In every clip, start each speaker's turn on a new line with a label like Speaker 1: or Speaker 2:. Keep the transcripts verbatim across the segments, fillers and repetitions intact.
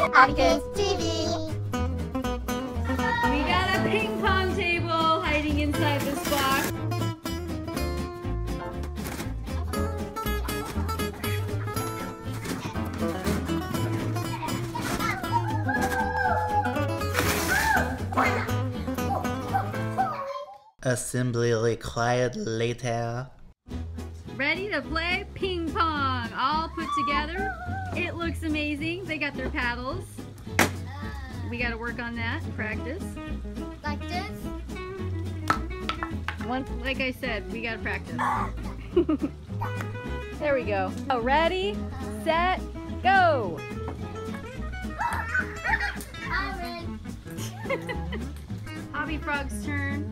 Speaker 1: Atticus T V.
Speaker 2: We got a ping pong table hiding inside this box.
Speaker 3: Assembly required later.
Speaker 2: Ready to play ping pong, all put together. It looks amazing. They got their paddles. We got to work on that, practice.
Speaker 1: Like this?
Speaker 2: Once, like I said, we got to practice. There we go. Oh, ready, set, go. Hobby Frog's turn.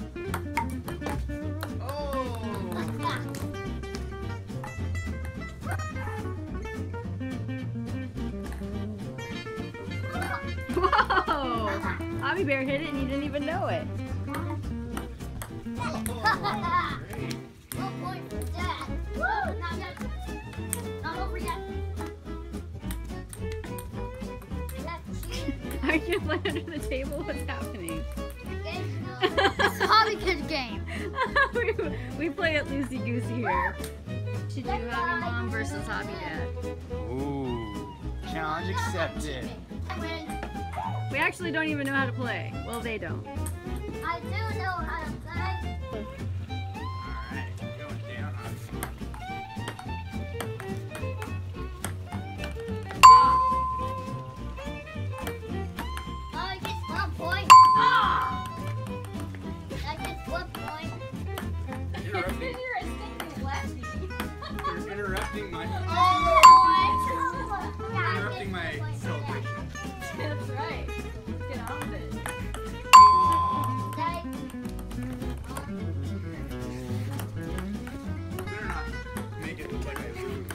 Speaker 2: Whoa! Hobby Bear hit it and he didn't even know it. Are you playing under the table? What's happening?
Speaker 1: It's a Hobby Kid game.
Speaker 2: we, we play it loosey goosey here. Should do Hobby Mom versus Hobby Dad.
Speaker 4: Ooh, challenge accepted.
Speaker 2: We actually don't even know how to play. Well, they don't.
Speaker 1: I do know how to play.
Speaker 4: Alright, going down on
Speaker 1: Oh, I get one point. I get one point.
Speaker 4: interrupting,
Speaker 2: You're a stinking lefty.
Speaker 4: you're interrupting my interrupting my celebration.
Speaker 2: That's right. Get off it.
Speaker 4: Better not make it look like I lose.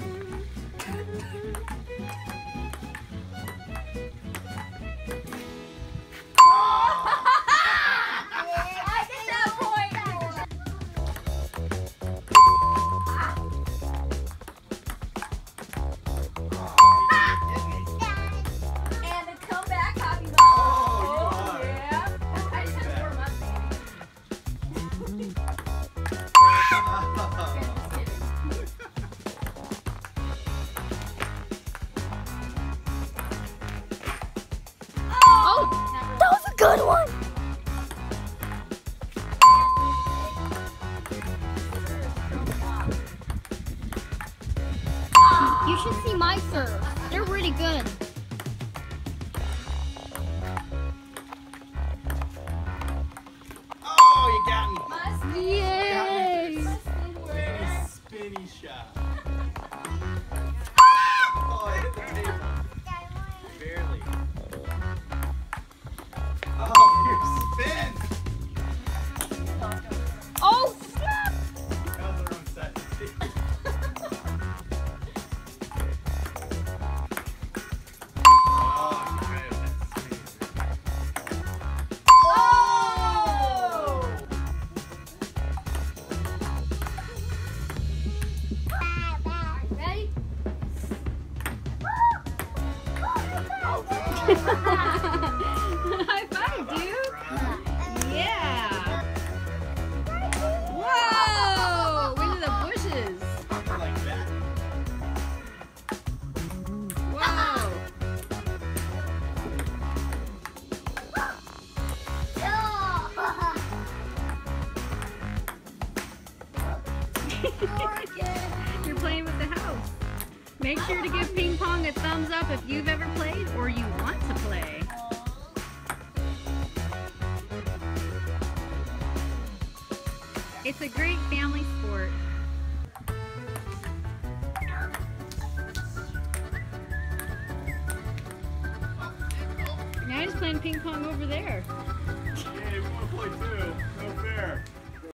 Speaker 2: I get that point. And a comeback Hobby Mom.
Speaker 4: Oh,
Speaker 2: Oh, yeah. I just had to warm up, baby. Just kidding.
Speaker 1: Oh, that was a good one. You should see my serves. They're really good.
Speaker 4: Oh, you got me.
Speaker 1: Yay!
Speaker 4: Spinny, spinny shot. Oh, it hit the table. Barely. Oh, your spin.
Speaker 1: Oh, snap!
Speaker 4: That was the wrong side. Oh, good.
Speaker 2: Oh!
Speaker 1: Ready?
Speaker 2: High five, dude. Yeah. Whoa! Into the bushes.
Speaker 4: Like that.
Speaker 2: Whoa. You're playing with the house. Make sure to give ping pong a thumbs up if you've ever played or you want to play. It's a great family sport. Now he's playing ping pong over there.